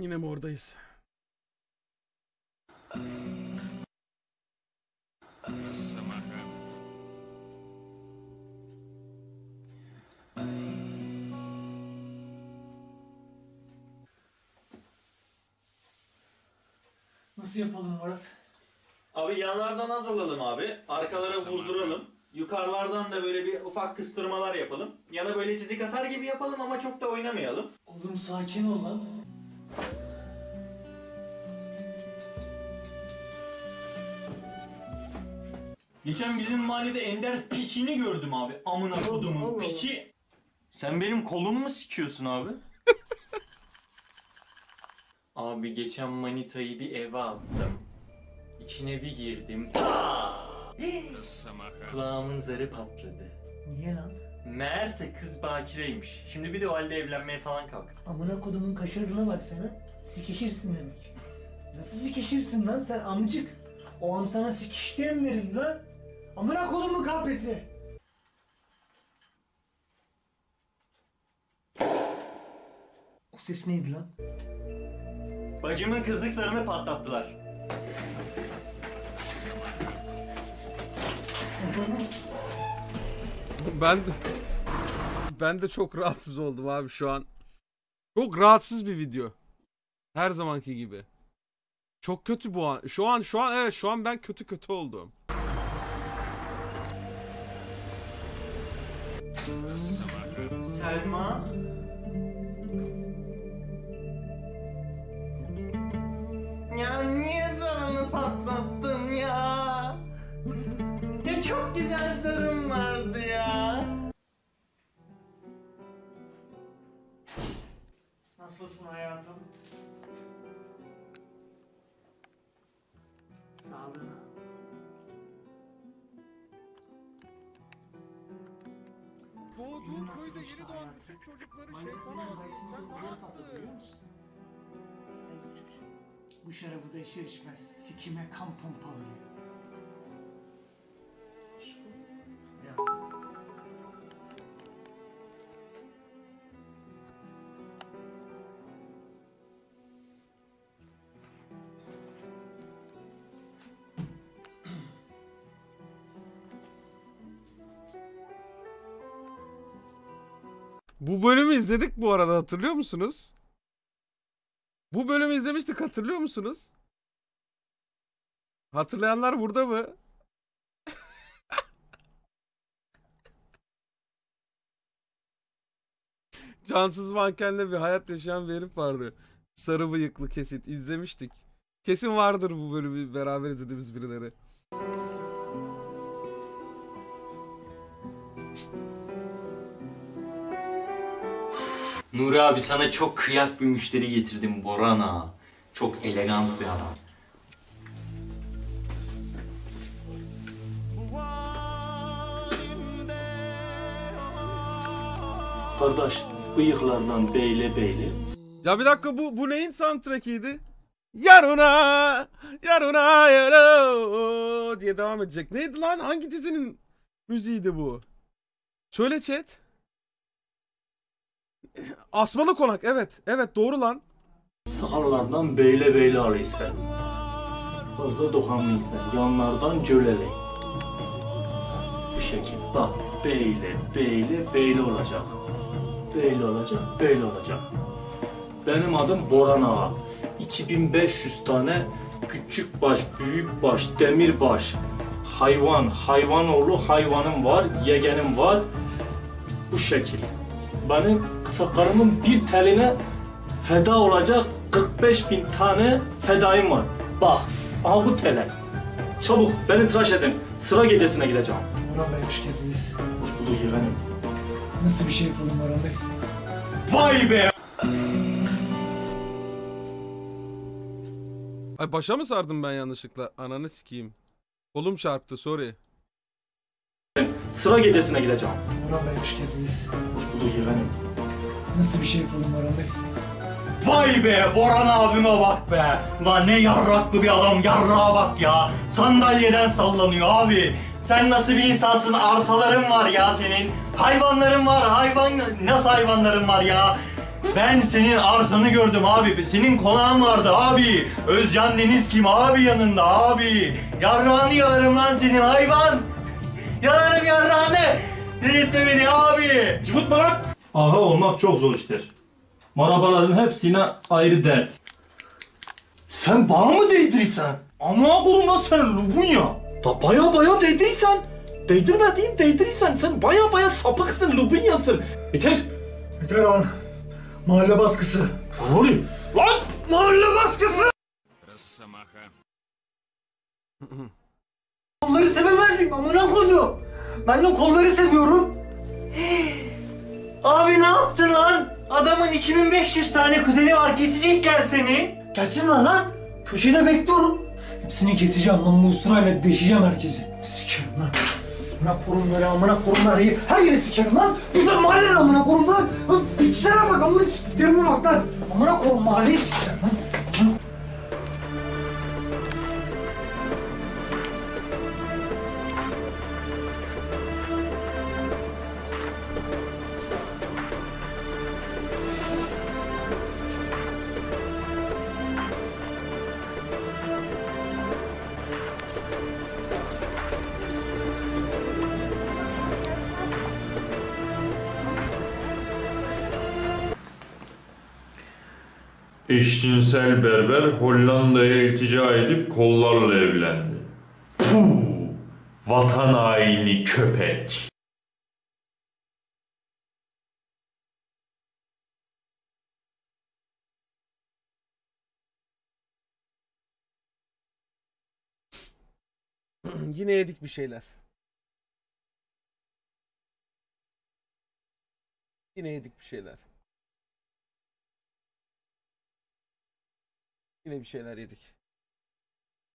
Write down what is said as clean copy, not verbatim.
Yine mi oradayız? Nasıl yapalım Murat? Abi yanlardan az alalım abi. Arkalara vurduralım. Yukarılardan da böyle bir ufak kıstırmalar yapalım. Yana böyle çizik atar gibi yapalım ama çok da oynamayalım. Oğlum sakin ol lan. Geçen bizim mahallede Ender piçini gördüm abi. Amına kodumun piçi. Sen benim kolumu mu sikiyorsun abi? Abi geçen manitayı bir eve attım. İçine bir girdim. Kulağımın zarı patladı. Niye lan? Meğerse kız bakireymiş. Şimdi bir de o halde evlenmeye falan kalk. Amına kodumun kaşarına baksana. Sikişirsin demek. Nasıl sikişirsin lan sen amcık? O an sana sikiş diye mi verildi lan? Amına kodumun kahpesi. O ses neydi lan? Bacımın kızlık zarını patlattılar. Ben de çok rahatsız oldum abi şu an. Çok rahatsız bir video. Her zamanki gibi. Çok kötü bu an. Şu an ben kötü oldum. Selma. Ya niye zarını patlattın ya? Ya çok güzel zarım vardı ya. Nasılsın hayatım? Sağlığına. Doğduğu köyde yeni doğan bütün çocukları şeytana Biliyor musun? Bu şarabı da içer içmez sikime kan pompalıyor. Hayatım. Bu bölümü izledik bu arada, hatırlıyor musunuz? Bu bölümü izlemiştik, hatırlıyor musunuz? Hatırlayanlar burada mı? Cansız mankenle bir hayat yaşayan bir herif vardı. Sarı bıyıklı kesit izlemiştik. Kesin vardır bu bölümü beraber izlediğimiz birileri. Nuri abi sana çok kıyak bir müşteri getirdim Boran ağa. Çok elegant bir adam. Kardeş, bıyıklardan beyle. Ya bir dakika, bu neyin soundtrack'iydi? Yaruna yaro diye devam edecek. Neydi lan? Hangi dizinin müziğiydi bu? Söyle chat. Asmalı Konak, evet. Evet, doğru lan. Sakallardan beyle alıysan. Fazla dokanmaysan, yanlardan cölele. Bu şekil bak, beyle olacak. Beyle olacak. Benim adım Boran ağa. 2500 tane küçük baş, büyük baş, demir baş, hayvanoğlu hayvanım var, yegenim var. Bu şekil. Benim sakalımın bir teline feda olacak 45.000 tane fedayım var. Bak, aha bu tele. Çabuk beni tıraş edin. Sıra gecesine gideceğim. Orhan Bey hoş geldiniz. Hoş bulduk efendim. Nasıl bir şey yapalım Orhan Bey? Vay be! Ay, başa mı sardım ben yanlışlıkla? Ananı sikeyim. Kolum çarptı, sorry. Sıra gecesine gideceğim. Orhan Bey hoş geldiniz. Hoş bulduk efendim. Nasıl bir şey yapalım Orhan Bey? Vay be! Boran abime bak be! Lan ne yarraklı bir adam, yarrağa bak ya! Sandalyeden sallanıyor abi! Sen nasıl bir insansın? Arsaların var ya senin! Hayvanların var, nasıl hayvanların var ya? Ben senin arsanı gördüm abi. Senin konağın vardı abi. Özcan Deniz kim abi yanında abi. Yarrağını yalarım lan senin hayvan. Yalarım yarrağını. Delirtme beni abi. Cıvıtma lan. Ağa olmak çok zor iştir. Marabaların hepsine ayrı dert. Sen bana mı değdirirsen? Ama kurma sen Lubunya. Da baya değdirirsen. Değdirmediğin değdirirsen sen baya sapıksın Lubunyasın. Yeter. Yeter lan. Mahalle baskısı. Ne oluyor? Lan! Mahalle baskısı! Kolları sevemez miyim? Amına koydum. Ben de kolları seviyorum. Abi ne yaptın lan? Adamın 2500 tane kuzeni var, kesecekler seni. Gelsinler lan. Köşede bekliyorum. Hepsini keseceğim lan. Musturayla deşeceğim herkesi. Sikerim lan. Amına korum böyle, amına korum her yeri sikerim lan. Bizim mahallenin amına korum lan. Piçlere bak, amına siktirime bak lan. Amına korum mahalleyi sikerim lan. Eşcinsel berber Hollanda'ya iltica edip kollarla evlendi. Puh! Vatan haini köpek. Yine yedik bir şeyler. Yine yedik bir şeyler. Yine bir şeyler yedik.